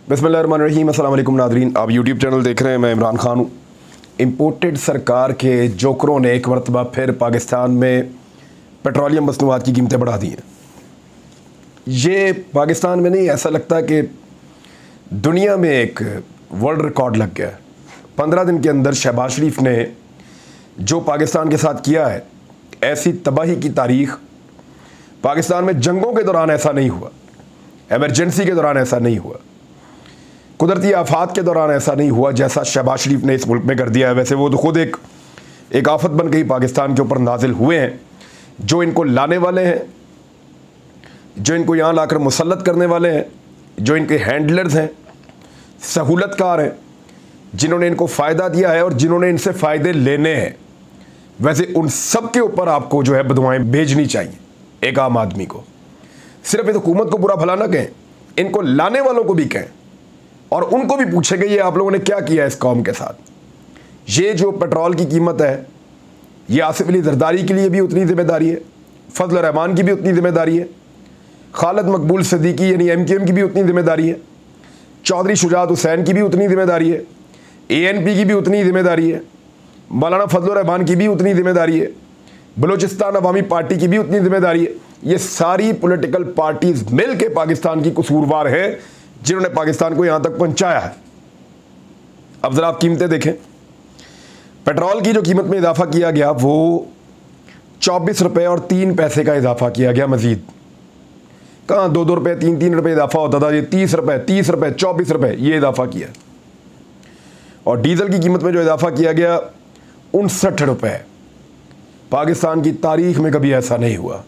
बिस्मिल्लाहिर्रहमानिर्रहीम। अस्सलाम वालेकुम नादरीन, आप यूट्यूब चैनल देख रहे हैं। मैं इमरान खान हूँ। इम्पोर्टेड सरकार के जोकरों ने एक मरतबा फिर पाकिस्तान में पेट्रोलियम मसनूआत की कीमतें बढ़ा दी हैं। ये पाकिस्तान में नहीं, ऐसा लगता है कि दुनिया में एक वर्ल्ड रिकॉर्ड लग गया है। 15 दिन के अंदर शहबाज शरीफ ने जो पाकिस्तान के साथ किया है, ऐसी तबाही की तारीख पाकिस्तान में जंगों के दौरान ऐसा नहीं हुआ, एमरजेंसी के दौरान ऐसा नहीं हुआ, कुदरती आफात के दौरान ऐसा नहीं हुआ जैसा शहबाज शरीफ ने इस मुल्क में कर दिया है। वैसे वो तो खुद एक आफत बन गई पाकिस्तान के ऊपर नाजिल हुए हैं। जो इनको लाने वाले हैं, जो इनको यहाँ लाकर मुसल्लत करने वाले हैं, जो इनके हैंडलर्स हैं, सहूलतकार हैं, जिन्होंने इनको फ़ायदा दिया है और जिन्होंने इनसे फ़ायदे लेने हैं, वैसे उन सब के ऊपर आपको जो है बदुआएँ भेजनी चाहिए। एक आम आदमी को सिर्फ इस हुकूमत को बुरा भला ना कहें, इनको लाने वालों को भी कहें और उनको भी पूछेंगे ये आप लोगों ने क्या किया इस कौम के साथ। ये जो पेट्रोल की कीमत है, ये आसिफ अली जरदारी के लिए भी उतनी ज़िम्मेदारी है, फजल रहमान की भी उतनी ज़िम्मेदारी है, खालिद मकबूल सिद्दीकी यानी MKM की भी उतनी ज़िम्मेदारी है, चौधरी शुजात हुसैन की भी उतनी ज़िम्मेदारी है, ANP की भी उतनी ज़िम्मेदारी है, मौलाना फजल रहमान की भी उतनी ज़िम्मेदारी है, बलूचिस्तान अवामी पार्टी की भी उतनी ज़िम्मेदारी है। ये सारी पॉलिटिकल पार्टीज़ मिल के पाकिस्तान की कसूरवार है, जिन्होंने पाकिस्तान को यहाँ तक पहुँचाया है। अब ज़रा आप कीमतें देखें। पेट्रोल की जो कीमत में इजाफा किया गया वो 24 रुपये और 3 पैसे का इजाफा किया गया मज़ीद। कहाँ 2-2 रुपये 3-3 रुपये इजाफा होता था, ये 30 रुपये 24 रुपये ये इजाफा किया। और डीज़ल की कीमत में जो इजाफा किया गया 59 रुपये। पाकिस्तान की तारीख में कभी ऐसा नहीं हुआ।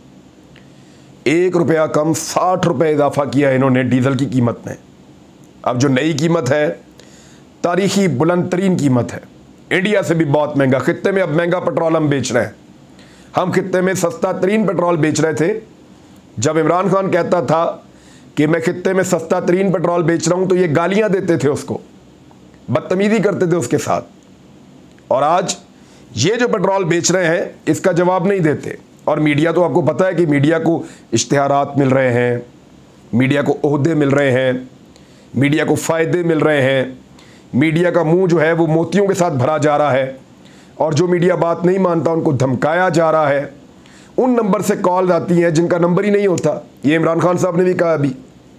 1 रुपया कम 60 रुपये इजाफा किया इन्होंने डीज़ल की कीमत में। अब जो नई कीमत है, तारीखी बुलंद तरीन कीमत है, इंडिया से भी बहुत महंगा। खित्ते में अब महंगा पेट्रोल हम बेच रहे हैं। हम खित्ते में सस्ता तरीन पेट्रोल बेच रहे थे। जब इमरान खान कहता था कि मैं खित्ते में सस्ता तरीन पेट्रोल बेच रहा हूँ, तो ये गालियाँ देते थे उसको, बदतमीज़ी करते थे उसके साथ। और आज ये जो पेट्रोल बेच रहे हैं इसका जवाब नहीं देते। और मीडिया तो आपको पता है कि मीडिया को इश्तिहारात मिल रहे हैं, मीडिया को ओहदे मिल रहे हैं, मीडिया को फ़ायदे मिल रहे हैं, मीडिया का मुंह जो है वो मोतियों के साथ भरा जा रहा है। और जो मीडिया बात नहीं मानता उनको धमकाया जा रहा है। उन नंबर से कॉल आती हैं जिनका नंबर ही नहीं होता। ये इमरान खान साहब ने भी कहा, अभी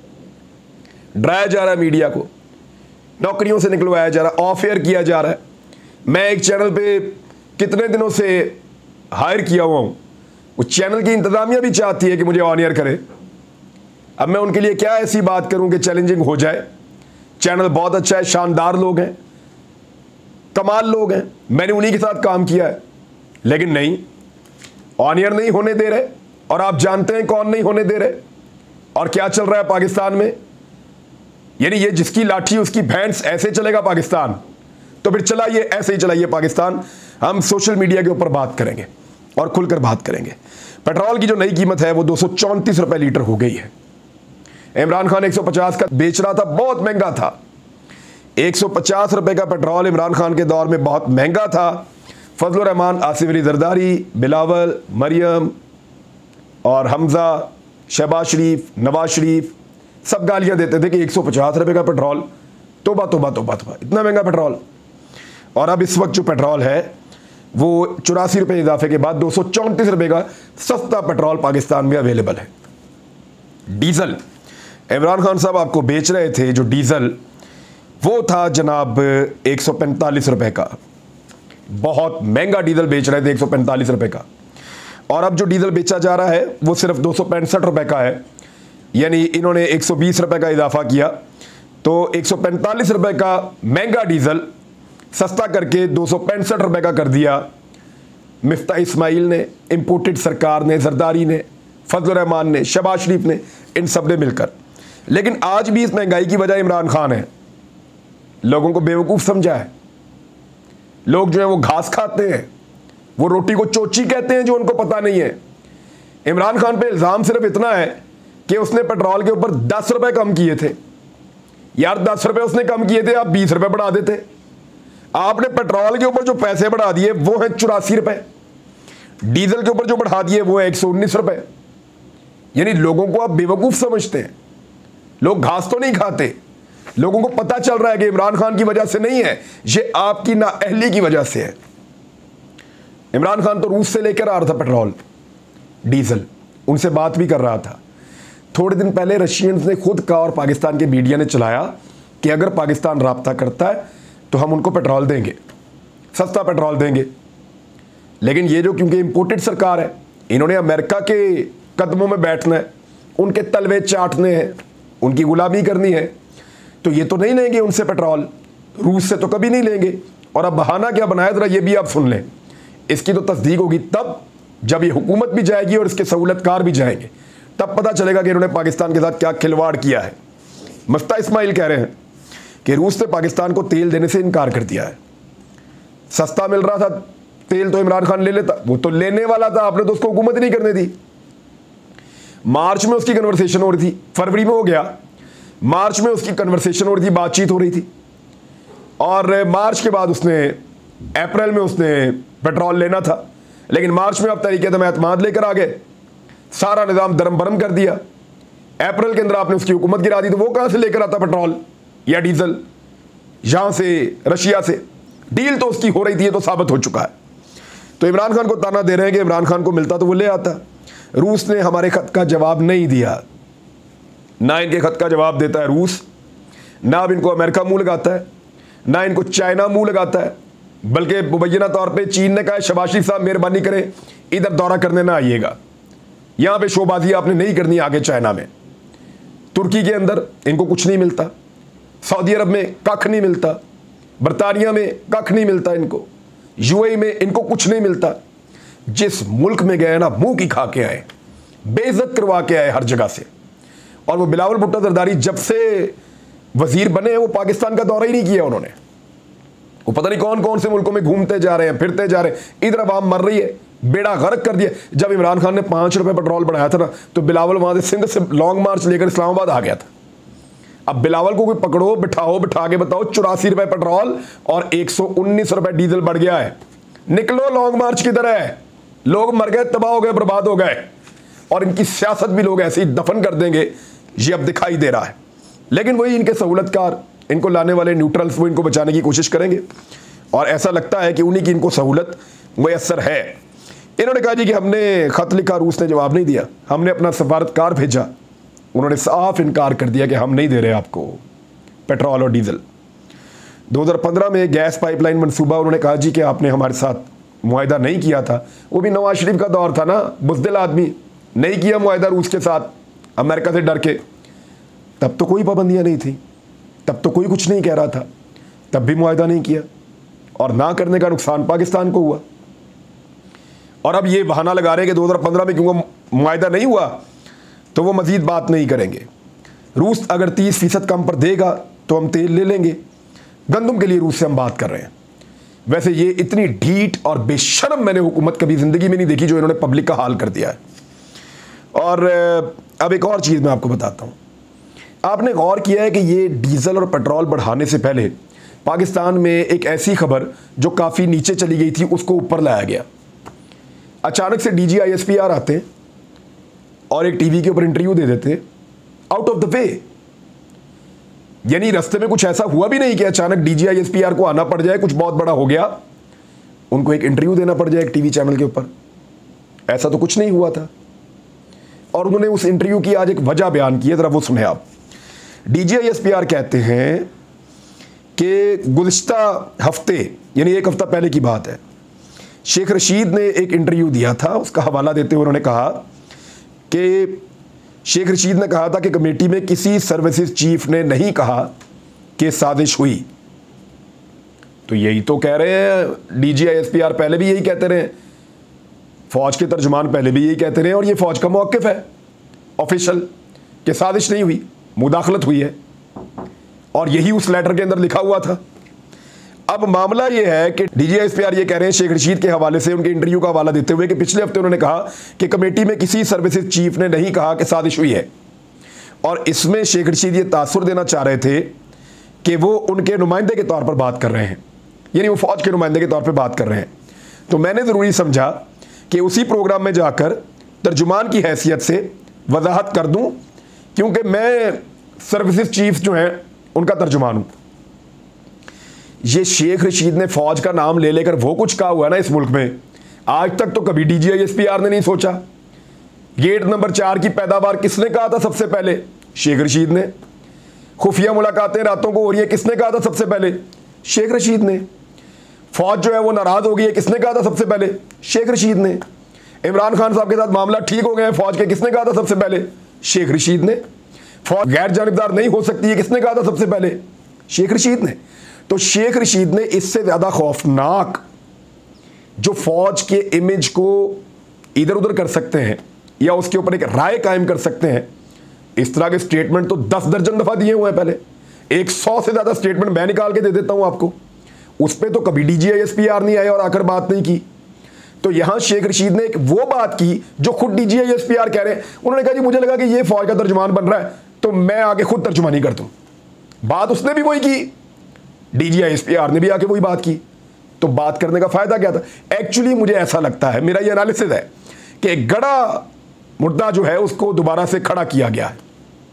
डराया जा रहा है मीडिया को, नौकरियों से निकलवाया जा रहा है, ऑफ एयर किया जा रहा है। मैं एक चैनल पे कितने दिनों से हायर किया हुआ हूँ, उस चैनल की इंतज़ामिया भी चाहती है कि मुझे ऑन एयर करे। अब मैं उनके लिए क्या ऐसी बात करूं कि चैलेंजिंग हो जाए। चैनल बहुत अच्छा है, शानदार लोग हैं, कमाल लोग हैं, मैंने उन्हीं के साथ काम किया है, लेकिन नहीं, ऑन एयर नहीं होने दे रहे। और आप जानते हैं कौन नहीं होने दे रहे और क्या चल रहा है पाकिस्तान में। यानी ये जिसकी लाठी उसकी भैंस, ऐसे चलेगा पाकिस्तान, तो फिर चलाइए, ऐसे ही चलाइए पाकिस्तान। हम सोशल मीडिया के ऊपर बात करेंगे और खुलकर बात करेंगे। पेट्रोल की जो नई कीमत है वो 234 रुपये लीटर हो गई है। इमरान खान 150 का बेच रहा था, बहुत महंगा था। 150 रुपये का पेट्रोल इमरान खान के दौर में बहुत महंगा था। फजल रहमान, आसिफ अली जरदारी, बिलावल, मरियम और हमजा, शहबाज शरीफ, नवाज शरीफ सब गालियाँ देते थे कि 150 रुपये का पेट्रोल, तोबा तोबा तोबा तोबा, इतना महंगा पेट्रोल। और अब इस वक्त जो पेट्रोल है वो 84 रुपये इजाफे के बाद 234 रुपये का सस्ता पेट्रोल पाकिस्तान में अवेलेबल है। डीज़ल इमरान खान साहब आपको बेच रहे थे, जो डीज़ल वो था जनाब 145 रुपये का। बहुत महंगा डीज़ल बेच रहे थे 145 रुपये का। और अब जो डीज़ल बेचा जा रहा है वो सिर्फ 265 रुपये का है। यानी इन्होंने 120 रुपये का इजाफा किया, तो 145 रुपये का महंगा डीज़ल सस्ता करके 265 रुपये का कर दिया। मिफ्ता इस्माइल ने, इम्पोर्टेड सरकार ने, जरदारी ने, फजल रहमान ने, शहबाज शरीफ ने, इन सब ने मिलकर। लेकिन आज भी इस महंगाई की वजह इमरान खान है। लोगों को बेवकूफ़ समझा है। लोग जो है वो घास खाते हैं, वो रोटी को चोची कहते हैं, जो उनको पता नहीं है। इमरान खान पे इल्ज़ाम सिर्फ इतना है कि उसने पेट्रोल के ऊपर 10 रुपये कम किए थे। यार 10 रुपये उसने कम किए थे, आप 20 रुपये बढ़ा देते। आपने पेट्रोल के ऊपर जो पैसे बढ़ा दिए वो है 84 रुपये, डीजल के ऊपर जो बढ़ा दिए वो है 119 रुपये। यानी लोगों को आप बेवकूफ़ समझते हैं। लोग घास तो नहीं खाते, लोगों को पता चल रहा है कि इमरान खान की वजह से नहीं है, ये आपकी नाअहली की वजह से है। इमरान खान तो रूस से लेकर आ रहा था पेट्रोल डीजल, उनसे बात भी कर रहा था। थोड़े दिन पहले रशियंस ने खुद कहा और पाकिस्तान के मीडिया ने चलाया कि अगर पाकिस्तान राब्ता करता है तो हम उनको पेट्रोल देंगे, सस्ता पेट्रोल देंगे। लेकिन ये जो क्योंकि इंपोर्टेड सरकार है, इन्होंने अमेरिका के कदमों में बैठना है, उनके तलवे चाटने हैं, उनकी गुलामी करनी है, तो ये तो नहीं लेंगे उनसे पेट्रोल, रूस से तो कभी नहीं लेंगे। और अब बहाना क्या बनाया जरा ये भी आप सुन लें। इसकी तो तस्दीक होगी तब जब ये हुकूमत भी जाएगी और इसके सहूलतकार भी जाएंगे, तब पता चलेगा कि इन्होंने पाकिस्तान के साथ क्या खिलवाड़ किया है। मफ्ता इस्माइल कह रहे हैं कि रूस ने पाकिस्तान को तेल देने से इनकार कर दिया है। सस्ता मिल रहा था तेल तो इमरान खान ले लेता, वो तो लेने वाला था, आपने तो उसको हुकूमत नहीं करने दी। मार्च में उसकी कन्वर्सेशन हो रही थी, फरवरी में हो गया, मार्च में उसकी कन्वर्सेशन हो रही थी, बातचीत हो रही थी, और मार्च के बाद उसने अप्रैल में उसने पेट्रोल लेना था। लेकिन मार्च में आप तरीके एतमाद लेकर आ गए, सारा निज़ाम दरम बरम कर दिया। अप्रैल के अंदर आपने उसकी हुकूमत गिरा दी, तो वो कहाँ से लेकर आता पेट्रोल या डीजल? यहाँ से, रशिया से। डील तो उसकी हो रही थी, ये तो साबित हो चुका है। तो इमरान खान को ताना दे रहे हैं कि इमरान खान को मिलता तो वो ले आता। रूस ने हमारे खत का जवाब नहीं दिया, ना इनके खत का जवाब देता है रूस, ना अब इनको अमेरिका मुंह लगाता है, ना इनको चाइना मुंह लगाता है। बल्कि मुबैना तौर पे चीन ने कहा है शबाशी साहब मेहरबानी करें इधर दौरा करने ना आइएगा, यहाँ पे शोबाजी आपने नहीं करनी आगे चाइना में। तुर्की के अंदर इनको कुछ नहीं मिलता, सऊदी अरब में कख नहीं मिलता, बरतानिया में कख नहीं मिलता, इनको यूएई में इनको कुछ नहीं मिलता। जिस मुल्क में गए ना मुंह की खा के आए, बेइज्जत करवा के आए हर जगह से। और वो बिलावल भुट्टो जरदारी जब से वजीर बने वो पाकिस्तान का दौरा ही नहीं किया उन्होंने। वो पता नहीं कौन कौन से मुल्कों में घूमते जा रहे हैं, फिरते जा रहे हैं, इधर अवाम मर रही है, बेड़ा गर्क कर दिया। जब इमरान खान ने 5 रुपए पेट्रोल बढ़ाया था ना, तो बिलावल वहां से सिंध से लॉन्ग मार्च लेकर इस्लामाबाद आ गया था। अब बिलावल को कोई पकड़ो, बिठाओ, बिठा के बताओ 84 रुपए पेट्रोल और 119 रुपए डीजल बढ़ गया है, निकलो लॉन्ग मार्च किधर है? लोग मर गए, तबाह हो गए, बर्बाद हो गए, और इनकी सियासत भी लोग ऐसे ही दफन कर देंगे, ये अब दिखाई दे रहा है। लेकिन वही इनके सहूलतकार, इनको लाने वाले न्यूट्रल्स, वो इनको बचाने की कोशिश करेंगे, और ऐसा लगता है कि उन्हीं की इनको सहूलत मुयस्सर है। इन्होंने कहा जी कि हमने खत लिखा, रूस ने जवाब नहीं दिया, हमने अपना सफारतकार भेजा, उन्होंने साफ इनकार कर दिया कि हम नहीं दे रहे आपको पेट्रोल और डीजल। 2015 में गैस पाइपलाइन मंसूबा, उन्होंने कहा जी कि आपने हमारे साथ मुआहिदा नहीं किया था, वो भी नवाज शरीफ का दौर था ना, बुज़दिल आदमी, नहीं किया मुआहिदा रूस के साथ अमेरिका से डर के। तब तो कोई पाबंदियां नहीं थी, तब तो कोई कुछ नहीं कह रहा था, तब भी मुआहिदा नहीं किया, और ना करने का नुकसान पाकिस्तान को हुआ। और अब ये बहाना लगा रहे हैं कि 2015 में क्योंकि मुआहिदा नहीं हुआ तो वो मजीद बात नहीं करेंगे। रूस अगर 30% कम पर देगा तो हम तेल ले लेंगे। गंदम के लिए रूस से हम बात कर रहे हैं। वैसे ये इतनी ढीठ और बेशर्म मैंने हुकूमत कभी ज़िंदगी में नहीं देखी जो इन्होंने पब्लिक का हाल कर दिया है। और अब एक और चीज़ मैं आपको बताता हूँ। आपने गौर किया है कि ये डीज़ल और पेट्रोल बढ़ाने से पहले पाकिस्तान में एक ऐसी खबर जो काफ़ी नीचे चली गई थी उसको ऊपर लाया गया। अचानक से DGISPR आते और एक टीवी के ऊपर इंटरव्यू दे देते आउट ऑफ द वे। यानी रास्ते में कुछ ऐसा हुआ भी नहीं कि अचानक DGISPR को आना पड़ जाए, कुछ बहुत बड़ा हो गया, उनको एक इंटरव्यू देना पड़ जाए एक टीवी चैनल के ऊपर। ऐसा तो कुछ नहीं हुआ था। और उन्होंने उस इंटरव्यू की आज एक वजह बयान की है, ज़रा वो सुने आप। DGISPR कहते हैं कि गुज़िश्ता हफ्ते, यानी एक हफ्ता पहले की बात है, शेख रशीद ने एक इंटरव्यू दिया था। उसका हवाला देते हुए उन्होंने कहा कि शेख रशीद ने कहा था कि कमेटी में किसी सर्विसेज चीफ ने नहीं कहा कि साजिश हुई। तो यही तो कह रहे हैं DGISPR, पहले भी यही कहते रहे, फौज के तर्जुमान पहले भी यही कहते रहे, और ये फौज का मौक़िफ़ है ऑफिशियल कि साजिश नहीं हुई, मुदाखलत हुई है, और यही उस लेटर के अंदर लिखा हुआ था। अब मामला ये है कि DGISPR ये कह रहे हैं शेख रशीद के हवाले से, उनके इंटरव्यू का हवाला देते हुए, कि पिछले हफ्ते उन्होंने कहा कि कमेटी में किसी सर्विसेज चीफ ने नहीं कहा कि साजिश हुई है। और इसमें शेख रशीद ये तासुर देना चाह रहे थे कि वो उनके नुमाइंदे के तौर पर बात कर रहे हैं, यानी वो फौज के नुमाइंदे के तौर पर बात कर रहे हैं। तो मैंने ज़रूरी समझा कि उसी प्रोग्राम में जाकर तर्जुमान की हैसियत से वजाहत कर दूँ, क्योंकि मैं सर्विसेज चीफ जो हैं उनका तर्जुमान हूं। ये शेख रशीद ने फौज का नाम ले लेकर वो कुछ कहा हुआ ना इस मुल्क में, आज तक तो कभी DGISPR ने नहीं सोचा। गेट नंबर 4 की पैदावार किसने कहा था सबसे पहले? शेख रशीद ने। खुफिया मुलाकातें रातों को हो रही है, किसने कहा था सबसे पहले? शेख रशीद ने। फौज जो है वो नाराज हो गई है, किसने कहा था सबसे पहले? शेख रशीद ने। इमरान खान साहब के साथ मामला ठीक हो गए हैं फौज के, किसने कहा था सबसे पहले? शेख रशीद ने। फौज गैर जानिबदार नहीं हो सकती है, किसने कहा था सबसे पहले? शेख रशीद ने। तो शेख रशीद ने इससे ज्यादा खौफनाक जो फौज के इमेज को इधर उधर कर सकते हैं या उसके ऊपर एक राय कायम कर सकते हैं, इस तरह के स्टेटमेंट तो 10 दर्जन दफा दिए हुए हैं। पहले 100 से ज्यादा स्टेटमेंट मैं निकाल के दे देता हूं आपको, उस पर तो कभी DGISPR नहीं आया और आकर बात नहीं की। तो यहां शेख रशीद ने एक वो बात की जो खुद DGISPR कह रहे हैं। उन्होंने कहा जी मुझे लगा कि ये फौज का तर्जुमान बन रहा है तो मैं आगे खुद तर्जुमानी कर दूं। बात उसने भी वही की, DGISPR ने भी आके वही बात की। तो बात करने का फायदा क्या था? एक्चुअली मुझे ऐसा लगता है, मेरा ये एनालिसिस है कि एक गड़ा मुद्दा जो है उसको दोबारा से खड़ा किया गया है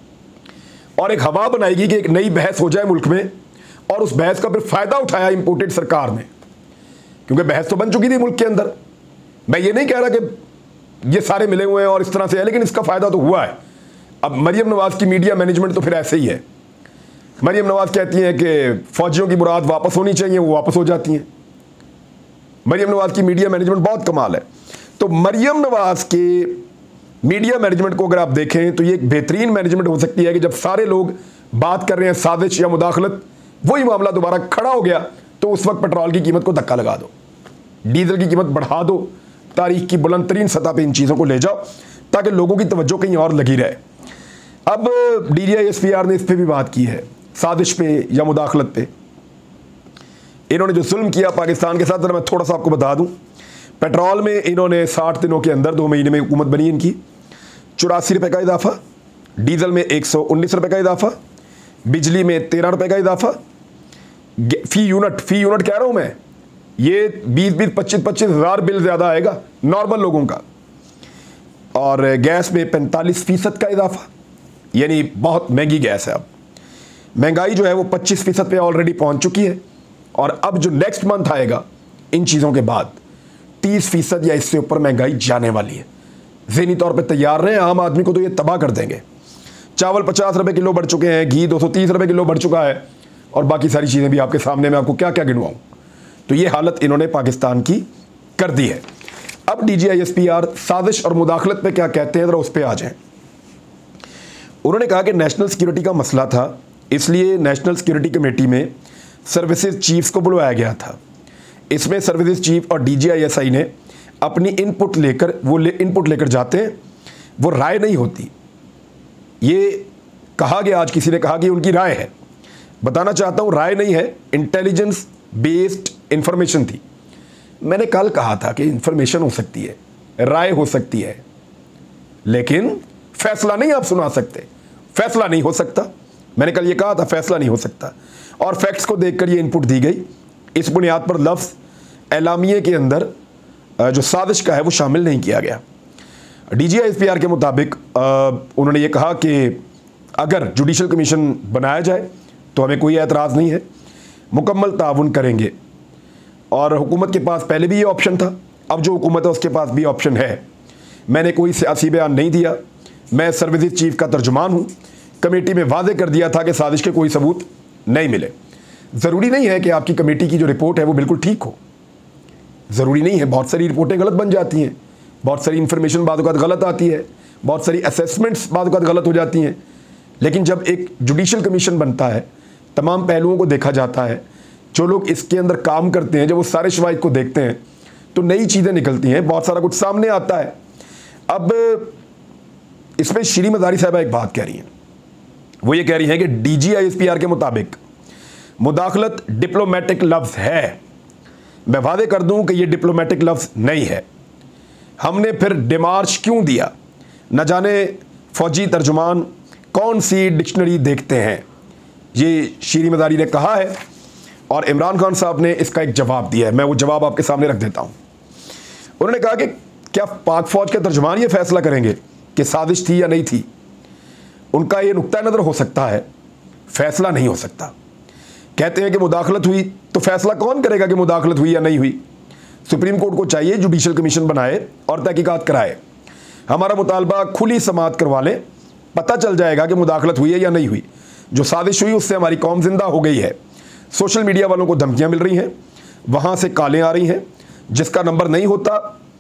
और एक हवा बनाएगी कि एक नई बहस हो जाए मुल्क में, और उस बहस का फिर फायदा उठाया इंपोर्टेड सरकार ने, क्योंकि बहस तो बन चुकी थी मुल्क के अंदर। मैं ये नहीं कह रहा कि ये सारे मिले हुए हैं और इस तरह से है, लेकिन इसका फायदा तो हुआ है। अब मरियम नवाज की मीडिया मैनेजमेंट तो फिर ऐसे ही है। मरियम नवाज कहती हैं कि फौजियों की मुराद वापस होनी चाहिए, वो वापस हो जाती हैं। मरियम नवाज की मीडिया मैनेजमेंट बहुत कमाल है। तो मरियम नवाज के मीडिया मैनेजमेंट को अगर आप देखें तो ये एक बेहतरीन मैनेजमेंट हो सकती है कि जब सारे लोग बात कर रहे हैं साजिश या मुदाखलत, वही मामला दोबारा खड़ा हो गया तो उस वक्त पेट्रोल की कीमत को धक्का लगा दो, डीजल की कीमत बढ़ा दो, तारीख की बुलंद तरीन सतह पर इन चीज़ों को ले जाओ ताकि लोगों की तवज्जो कहीं और लगी रहे। अब DGISPR ने इस पर भी बात की है, साजिश पे या मुदाखलत पे। इन्होंने जो जुल्म किया पाकिस्तान के साथ, मैं थोड़ा सा आपको बता दूं। पेट्रोल में इन्होंने 60 दिनों के अंदर 2 महीने में हुकूमत बनी इनकी 84 रुपये का इजाफा, डीजल में 119 रुपये का इजाफा, बिजली में 13 रुपये का इजाफा, फी यूनिट कह रहा हूं मैं, ये 20-20, 25-25 हज़ार बिल ज़्यादा आएगा नॉर्मल लोगों का, और गैस में 45% का इजाफा, यानी बहुत महंगी गैस है। अब महंगाई जो है वो 25% पे ऑलरेडी पहुंच चुकी है, और अब जो नेक्स्ट मंथ आएगा इन चीज़ों के बाद 30% या इससे ऊपर महंगाई जाने वाली है। ज़हनी तौर पे तैयार रहें, आम आदमी को तो ये तबाह कर देंगे। चावल 50 रुपये किलो बढ़ चुके हैं, घी 230 रुपये किलो बढ़ चुका है, और बाकी सारी चीज़ें भी आपके सामने, मैं आपको क्या क्या गिनवाऊँ। तो ये हालत इन्होंने पाकिस्तान की कर दी है। अब DGISPR साजिश और मुदाखलत पे क्या कहते हैं, ज़रा उस पर आ जाएं। उन्होंने कहा कि नेशनल सिक्योरिटी का मसला था, इसलिए नेशनल सिक्योरिटी कमेटी में सर्विसेज चीफ्स को बुलवाया गया था। इसमें सर्विसेज चीफ और DGISI ने अपनी इनपुट लेकर जाते हैं, वो राय नहीं होती। ये कहा गया, आज किसी ने कहा कि उनकी राय है। बताना चाहता हूँ राय नहीं है, इंटेलिजेंस बेस्ड इंफॉर्मेशन थी। मैंने कल कहा था कि इंफॉर्मेशन हो सकती है, राय हो सकती है, लेकिन फैसला नहीं आप सुना सकते, फैसला नहीं हो सकता। मैंने कल ये कहा था, फैसला नहीं हो सकता। और फैक्ट्स को देखकर ये इनपुट दी गई। इस बुनियाद पर लफ्ज़ एलामिये के अंदर जो साजिश का है वो शामिल नहीं किया गया। DGISPR के मुताबिक उन्होंने ये कहा कि अगर जुडिशल कमीशन बनाया जाए तो हमें कोई एतराज़ नहीं है, मुकम्मल ताउन करेंगे। और हुकूमत के पास पहले भी ये ऑप्शन था, अब जो हुकूमत है उसके पास भी ऑप्शन है। मैंने कोई सियासी बयान नहीं दिया, मैं सर्विसेज चीफ का तर्जुमान हूँ। कमेटी में वादे कर दिया था कि साजिश के कोई सबूत नहीं मिले। ज़रूरी नहीं है कि आपकी कमेटी की जो रिपोर्ट है वो बिल्कुल ठीक हो, ज़रूरी नहीं है। बहुत सारी रिपोर्टें गलत बन जाती हैं, बहुत सारी इन्फॉर्मेशन बाद वक़्त गलत आती है, बहुत सारी असेसमेंट्स बाद वक़्त गलत हो जाती हैं। लेकिन जब एक जुडिशल कमीशन बनता है, तमाम पहलुओं को देखा जाता है, जो लोग इसके अंदर काम करते हैं, जब वो सारे शवाहिद को देखते हैं तो नई चीज़ें निकलती हैं, बहुत सारा कुछ सामने आता है। अब इसमें श्री मज़ारी साहबा एक बात कह रही हैं, वो ये कह रही हैं कि DGISPR के मुताबिक मुदाखलत डिप्लोमेटिक लफ्ज़ है। मैं वादे कर दूं कि ये डिप्लोमेटिक लफ्ज़ नहीं है। हमने फिर डिमार्च क्यों दिया, न जाने फौजी तर्जुमान कौन सी डिक्शनरी देखते हैं, ये श्री मज़ारी ने कहा है। और इमरान खान साहब ने इसका एक जवाब दिया है, मैं वो जवाब आपके सामने रख देता हूँ। उन्होंने कहा कि क्या पाक फ़ौज के तर्जुमान ये फैसला करेंगे कि साजिश थी या नहीं थी। उनका ये नुक्ता नज़र हो सकता है, फैसला नहीं हो सकता। कहते हैं कि मुदाखलत हुई, तो फैसला कौन करेगा कि मुदाखलत हुई या नहीं हुई? सुप्रीम कोर्ट को चाहिए जुडिशल कमीशन बनाए और तहकीकात कराए। हमारा मुतालबा खुली समाअत करवा लें, पता चल जाएगा कि मुदाखलत हुई है या नहीं हुई। जो साजिश हुई उससे हमारी कौम जिंदा हो गई है। सोशल मीडिया वालों को धमकियां मिल रही हैं, वहाँ से कॉलें आ रही हैं, जिसका नंबर नहीं होता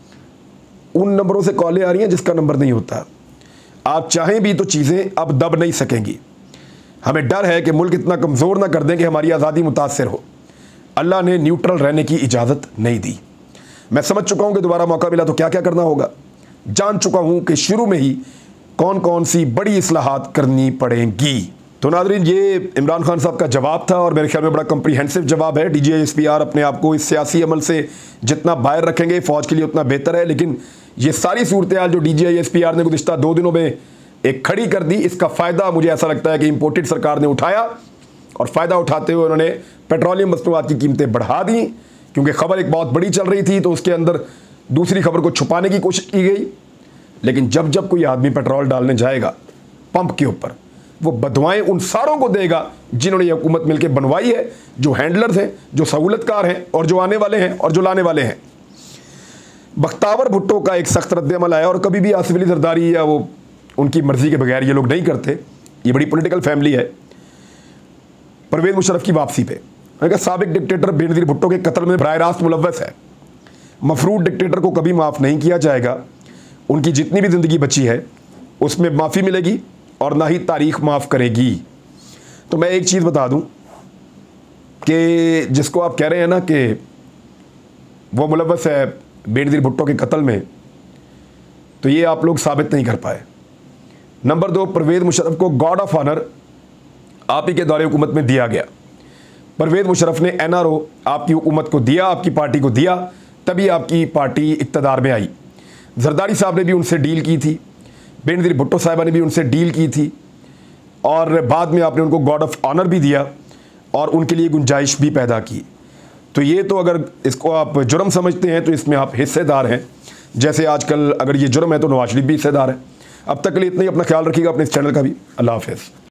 उन नंबरों से कॉलें आ रही हैं जिसका नंबर नहीं होता। आप चाहें भी तो चीज़ें अब दब नहीं सकेंगी। हमें डर है कि मुल्क इतना कमज़ोर ना कर दें कि हमारी आज़ादी मुतासर हो। अल्लाह ने न्यूट्रल रहने की इजाज़त नहीं दी। मैं समझ चुका हूँ कि दोबारा मौका मिला तो क्या क्या करना होगा। जान चुका हूँ कि शुरू में ही कौन कौन सी बड़ी इस्लाहात करनी पड़ेंगी। तो नाज़रीन, ये इमरान खान साहब का जवाब था और मेरे ख्याल में बड़ा कम्प्रीहेंसिव जवाब है। DGISPR अपने आप को इस सियासी अमल से जितना बाहर रखेंगे फ़ौज के लिए उतना बेहतर है। लेकिन ये सारी सूरत हाल जो DGISPR ने गुज़िश्ता 2 दिनों में एक खड़ी कर दी, इसका फ़ायदा मुझे ऐसा लगता है कि इम्पोर्टेड सरकार ने उठाया और फ़ायदा उठाते हुए उन्होंने पेट्रोलियम मसनूआत की कीमतें बढ़ा दी। क्योंकि खबर एक बहुत बड़ी चल रही थी तो उसके अंदर दूसरी खबर को छुपाने की कोशिश की गई। लेकिन जब जब कोई आदमी पेट्रोल डालने जाएगा पंप के ऊपर, वो बदवाएं उन सारों को देगा जिन्होंने ये हुकूमत मिलकर बनवाई है, जो हैंडलर्स हैं, जो सहूलतकार हैं और जो आने वाले हैं और जो लाने वाले हैं। बख्तावर भुट्टो का एक सख्त रद्द-ए-अमल आया और कभी भी आसिफ अली जरदारी या वो उनकी मर्जी के बगैर ये लोग नहीं करते। ये बड़ी पॉलिटिकल फैमिली है। परवेज़ मुशर्रफ की वापसी पे मैंने कहा साबिक डिक्टेटर बेनज़ीर भुट्टो के कत्ल में बराह रास्त मुलव्वस है। मफरूद डिक्टेटर को कभी माफ़ नहीं किया जाएगा। उनकी जितनी भी ज़िंदगी बची है उसमें माफ़ी मिलेगी और ना ही तारीख़ माफ़ करेगी। तो मैं एक चीज़ बता दूं कि जिसको आप कह रहे हैं ना कि वो मुलव्वस है बेनज़ीर भुट्टो के कत्ल में, तो ये आप लोग साबित नहीं कर पाए। नंबर 2, परवेज़ मुशर्रफ को गार्ड ऑफ ऑनर आप ही के दौरे हुकूमत में दिया गया। परवेज़ मुशर्रफ ने NRO आपकी हुकूमत को दिया, आपकी पार्टी को दिया, तभी आपकी पार्टी इक़्तिदार में आई। जरदारी साहब ने भी उनसे डील की थी, बेनज़ीर भुट्टो साहिबा ने भी उनसे डील की थी और बाद में आपने उनको गार्ड ऑफ ऑनर भी दिया और उनके लिए गुंजाइश भी पैदा की। तो ये तो अगर इसको आप जुर्म समझते हैं तो इसमें आप हिस्सेदार हैं। जैसे आजकल अगर ये जुर्म है तो नवाज शरीफ भी हिस्सेदार है। अब तक के लिए इतना ही। अपना ख्याल रखिएगा, अपने इस चैनल का भी। अल्लाह हाफ़िज़।